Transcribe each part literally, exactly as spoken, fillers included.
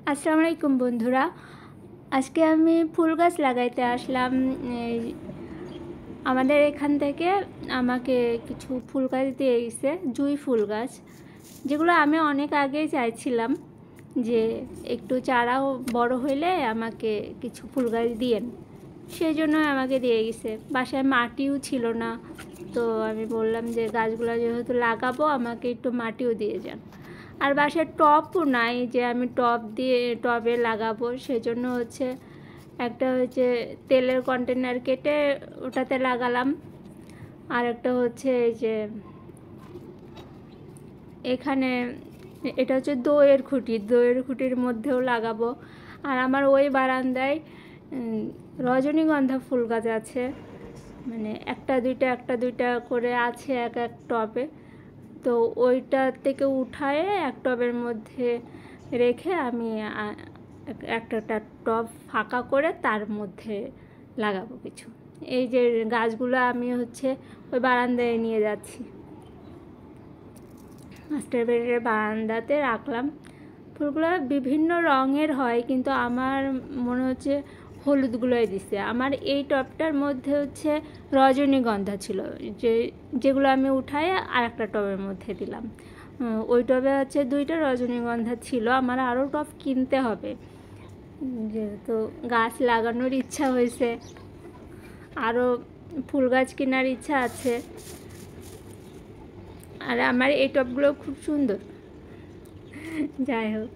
আসসালামু আলাইকুম বন্ধুরা, আজকে আমি ফুল গাছ লাগাইতে আসলাম। আমাদের এখান থেকে আমাকে কিছু ফুল গাছ দিয়ে গেছে, জুঁই ফুল গাছ, যেগুলো আমি অনেক আগেই চাইছিলাম যে একটু চারাও বড় হইলে আমাকে কিছু ফুল গাছ দিয়েন। সেই জন্য আমাকে দিয়ে গেছে। বাসায় মাটিও ছিল না, তো আমি বললাম যে গাছগুলো যেহেতু লাগাবো আমাকে একটু মাটিও দিয়ে যান। আর বাসায় টবও নাই যে আমি টব দিয়ে টবে লাগাবো, সেজন্য হচ্ছে একটা হচ্ছে তেলের কন্টেনার কেটে ওটাতে লাগালাম। আর একটা হচ্ছে এই যে এখানে এটা হচ্ছে দইয়ের খুঁটি, দইয়ের খুঁটির মধ্যেও লাগাবো। আর আমার ওই বারান্দায় রজনীগন্ধা ফুল গাছ আছে, মানে একটা দুইটা একটা দুইটা করে আছে এক এক টবে। তো ওইটা থেকে উঠায়ে এক টবের মধ্যে রেখে আমি একটা একটা টব ফাঁকা করে তার মধ্যে লাগাবো কিছু। এই যে গাছগুলো আমি হচ্ছে ওই বারান্দায় নিয়ে যাচ্ছি, মাস্টার বেডের বারান্দাতে রাখলাম। ফুলগুলো বিভিন্ন রঙের হয়, কিন্তু আমার মনে হচ্ছে হলুদগুলোই দিছে। আমার এই টবটার মধ্যে হচ্ছে রজনীগন্ধা ছিল, যে যেগুলো আমি উঠায় আর একটা টবের মধ্যে দিলাম। ওই টবে হচ্ছে দুইটা রজনীগন্ধা ছিল। আমার আরও টব কিনতে হবে, যেহেতু গাছ লাগানোর ইচ্ছা হয়েছে, আরও ফুল গাছ কেনার ইচ্ছা আছে। আর আমার এই টবগুলো খুব সুন্দর। যাই হোক,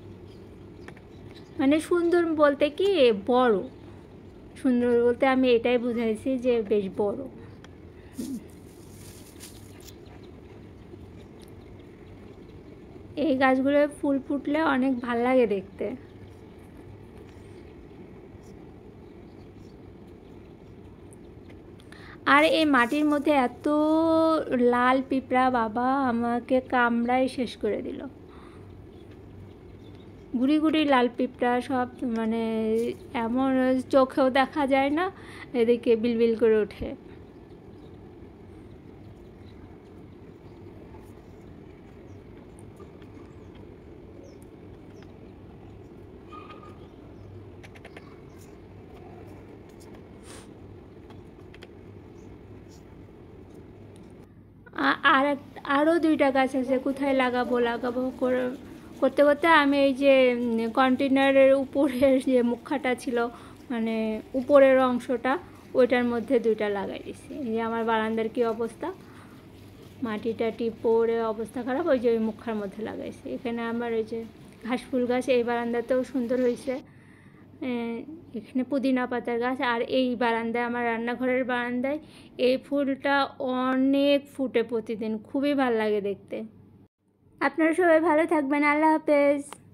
মানে সুন্দর বলতে কি বড়, সুন্দর বলতে আমি এটাই বুঝাইছি যে বেশ বড়। এই গাছগুলো ফুল ফুটলে অনেক ভাল লাগে দেখতে। আর এই মাটির মধ্যে এত লাল পিঁপড়া, বাবা আমাকে কামড়ায় শেষ করে দিল। গুড়ি গুড়ি লাল পিঁপড়া সব, মানে এমন চোখেও দেখা যায় না, এদিকে বিলবিল করে ওঠে। আর আরও দুইটা গাছ আছে, কোথায় লাগাবো লাগাবো করে করতে করতে আমি এই যে কন্টেনারের উপরের যে মুখাটা ছিল, মানে উপরের অংশটা, ওইটার মধ্যে দুইটা লাগাই দিছি। এই যে আমার বারান্দার কী অবস্থা, মাটি টাটি পড়ে অবস্থা খারাপ, ওই যে ওই মুখার মধ্যে লাগাইছি। এখানে আমার ওই যে ঘাস ফুল গাছ এই বারান্দাতেও সুন্দর হয়েছে, এখানে পুদিনা পাতার গাছ। আর এই বারান্দায়, আমার রান্নাঘরের বারান্দায় এই ফুলটা অনেক ফুটে প্রতিদিন, খুবই ভালো লাগে দেখতে। আপনারা সবাই ভালো থাকবেন, আল্লাহ হাফেজ।